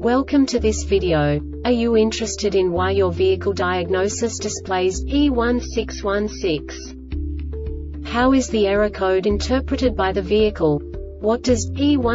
Welcome to this video. Are you interested in why your vehicle diagnosis displays E1616? How is the error code interpreted by the vehicle? What does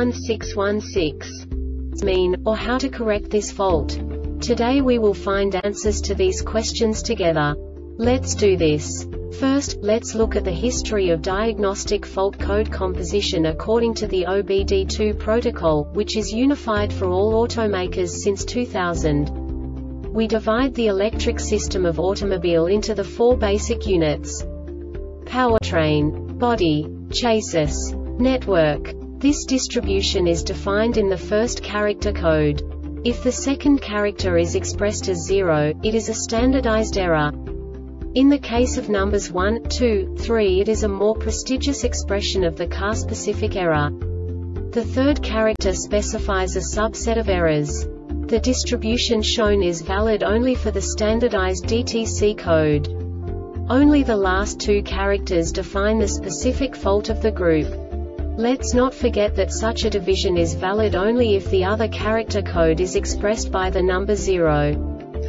E1616 mean, or how to correct this fault? Today we will find answers to these questions together. Let's do this. First, let's look at the history of diagnostic fault code composition according to the OBD2 protocol, which is unified for all automakers since 2000. We divide the electric system of automobile into the four basic units: powertrain, body, chassis, network. This distribution is defined in the first character code. If the second character is expressed as 0, it is a standardized error. In the case of numbers 1, 2, 3, it is a more prestigious expression of the car-specific error. The third character specifies a subset of errors. The distribution shown is valid only for the standardized DTC code. Only the last two characters define the specific fault of the group. Let's not forget that such a division is valid only if the other character code is expressed by the number 0.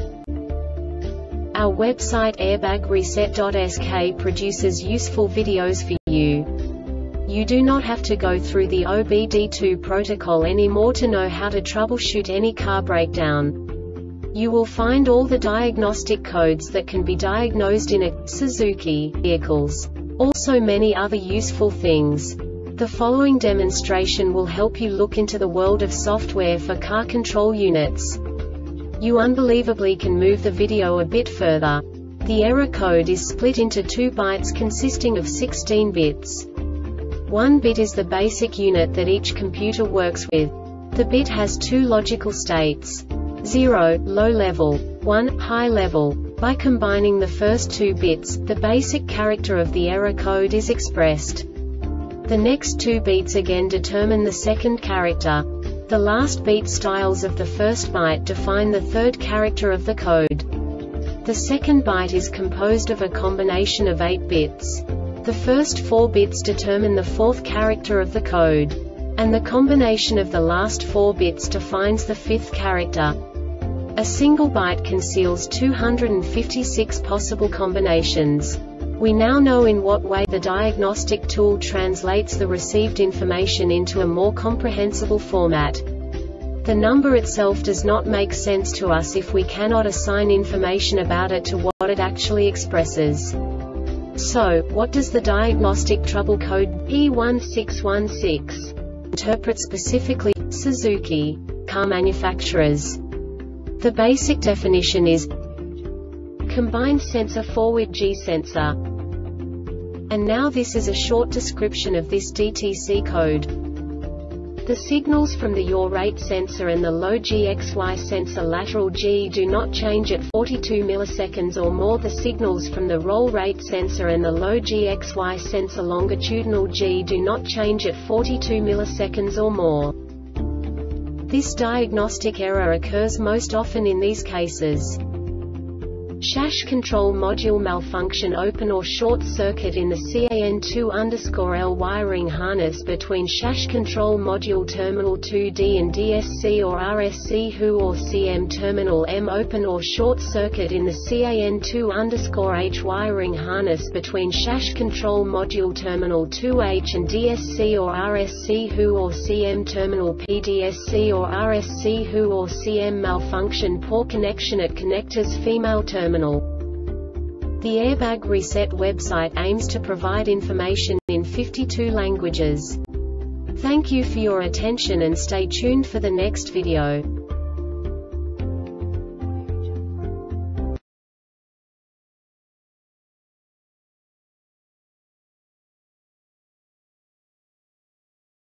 Our website airbagreset.sk produces useful videos for you. You do not have to go through the OBD2 protocol anymore to know how to troubleshoot any car breakdown. You will find all the diagnostic codes that can be diagnosed in a Suzuki vehicles. Also many other useful things. The following demonstration will help you look into the world of software for car control units. You unbelievably can move the video a bit further. The error code is split into 2 bytes consisting of 16 bits. 1 bit is the basic unit that each computer works with. The bit has 2 logical states: 0, low level, 1, high level. By combining the first 2 bits, the basic character of the error code is expressed. The next 2 beats again determine the second character. The last beat styles of the first byte define the third character of the code. The second byte is composed of a combination of 8 bits. The first 4 bits determine the fourth character of the code. And the combination of the last 4 bits defines the fifth character. A single byte conceals 256 possible combinations. We now know in what way the diagnostic tool translates the received information into a more comprehensible format. The number itself does not make sense to us if we cannot assign information about it to what it actually expresses. So, what does the diagnostic trouble code E1616 interpret specifically for Suzuki car manufacturers? The basic definition is combined sensor forward G sensor. And now this is a short description of this DTC code. The signals from the yaw rate sensor and the low GXY sensor lateral G do not change at 42 milliseconds or more. The signals from the roll rate sensor and the low GXY sensor longitudinal G do not change at 42 milliseconds or more. This diagnostic error occurs most often in these cases: Shash control module malfunction, open or short circuit in the CAN2_L wiring harness between Shash control module terminal 2D and DSC or RSC HU or CM terminal M, open or short circuit in the CAN2_H wiring harness between Shash control module terminal 2H and DSC or RSC HU or CM terminal PDSC or RSC HU or CM, malfunction, poor connection at connectors, female terminal. The Airbag Reset website aims to provide information in 52 languages. Thank you for your attention and stay tuned for the next video.